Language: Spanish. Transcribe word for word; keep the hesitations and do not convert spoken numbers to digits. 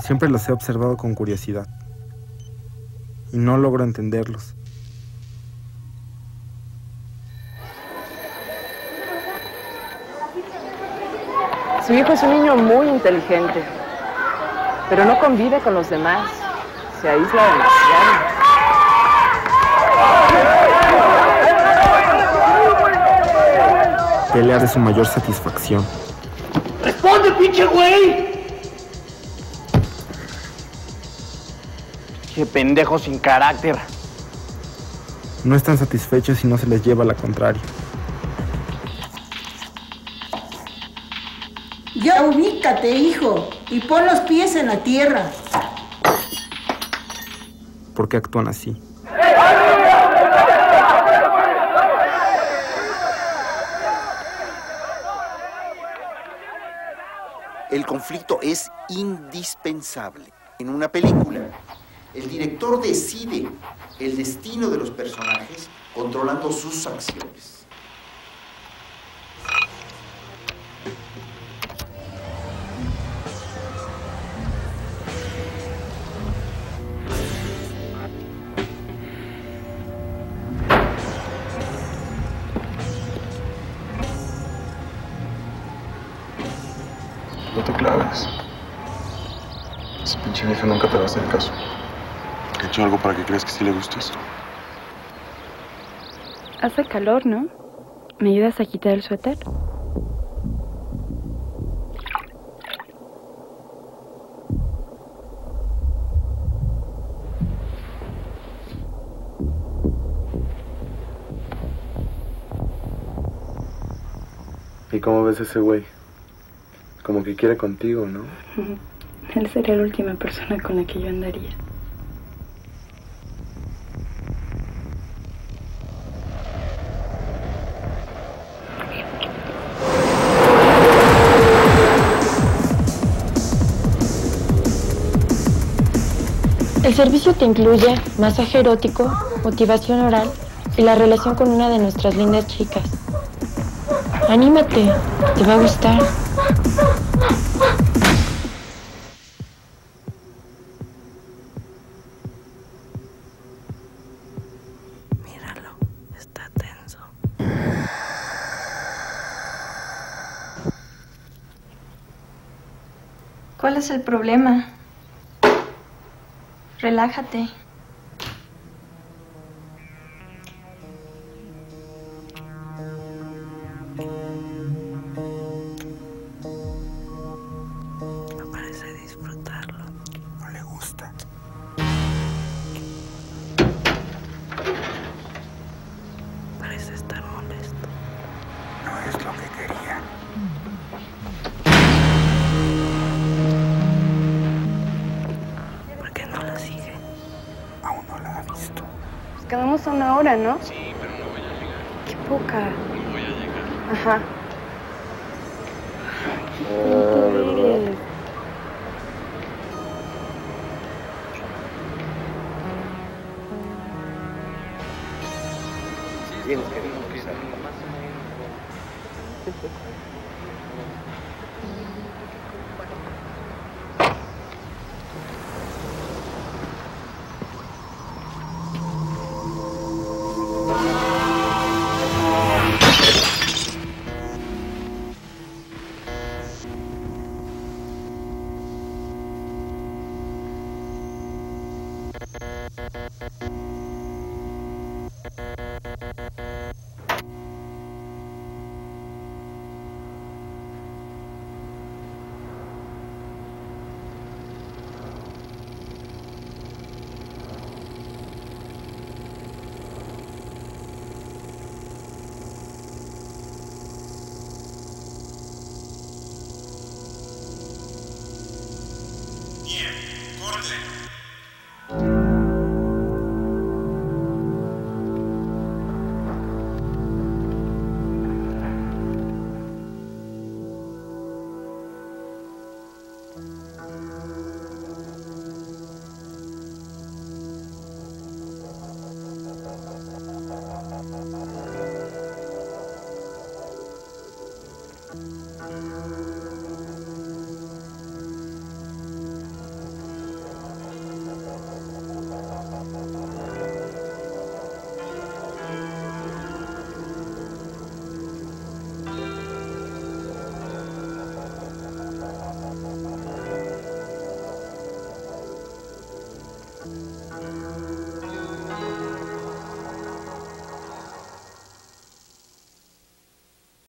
Siempre los he observado con curiosidad y no logro entenderlos. Su hijo es un niño muy inteligente, pero no convive con los demás. Se aísla demasiado. Pelear es su mayor satisfacción. ¡Responde, pinche güey! ¡Qué pendejo sin carácter! No están satisfechos si no se les lleva la contraria. Ya ubícate, hijo, y pon los pies en la tierra. ¿Por qué actúan así? El conflicto es indispensable. En una película, el director decide el destino de los personajes controlando sus acciones. No te claves. Esa pinche vieja nunca te va a hacer caso. ¿He hecho algo para que creas que sí le gustes? Hace calor, ¿no? ¿Me ayudas a quitar el suéter? ¿Y cómo ves a ese güey? Como que quiere contigo, ¿no? Él sería la última persona con la que yo andaría. El servicio te incluye masaje erótico, motivación oral y la relación con una de nuestras lindas chicas. Anímate, te va a gustar. Míralo, está tenso. ¿Cuál es el problema? Relájate. No parece disfrutarlo. No le gusta. Parece estar molesto. No es lo que quería. ¿Por qué no la sigue? Aún no la ha visto. Nos quedamos a una hora, ¿no? Sí, pero no voy a llegar. Qué poca. No voy a llegar. Ajá. Ah, ¿verdad? Tienes que demostrar.